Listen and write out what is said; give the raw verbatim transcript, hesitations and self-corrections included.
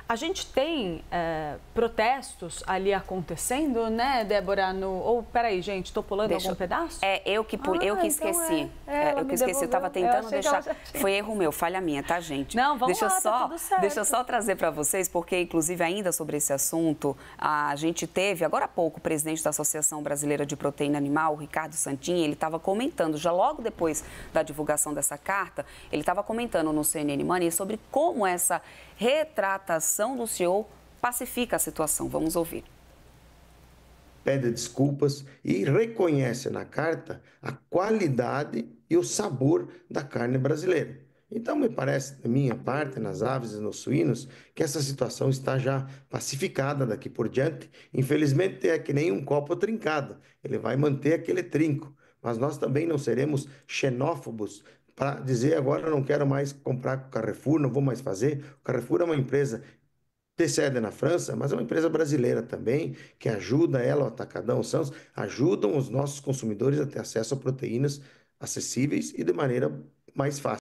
A gente tem é, protestos ali acontecendo, né, Débora? No... Ou, peraí, gente, estou pulando Deixa algum eu... pedaço? É, eu que, pul... Ah, eu que então esqueci. É. É, É, eu que esqueci, eu estava tentando deixar... Tinha... Foi erro meu, falha minha, tá, gente? Não, vamos deixa lá, eu só... tá tudo certo. Deixa eu só trazer para vocês, porque, inclusive, ainda sobre esse assunto, a gente teve, agora há pouco, o presidente da Associação Brasileira de Proteína Animal, o Ricardo Santin, ele estava comentando, já logo depois da divulgação dessa carta, ele estava comentando no C N N Money sobre como essa retratação do C E O pacifica a situação. Vamos ouvir. Pede desculpas e reconhece na carta a qualidade e o sabor da carne brasileira. Então, me parece, da minha parte, nas aves e nos suínos, que essa situação está já pacificada daqui por diante. Infelizmente, é que nem um copo trincado, ele vai manter aquele trinco. Mas nós também não seremos xenófobos para dizer agora eu não quero mais comprar com o Carrefour, não vou mais fazer. O Carrefour é uma empresa tem sede na França, mas é uma empresa brasileira também, que ajuda ela, o Atacadão, o Santos, ajudam os nossos consumidores a ter acesso a proteínas acessíveis e de maneira mais fácil.